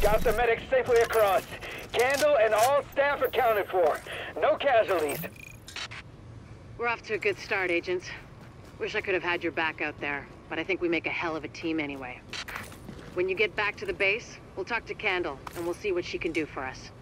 Got the medics safely across. Candle and all staff accounted for. No casualties. We're off to a good start, agents. Wish I could have had your back out there, but I think we make a hell of a team anyway. When you get back to the base, we'll talk to Candle, and we'll see what she can do for us.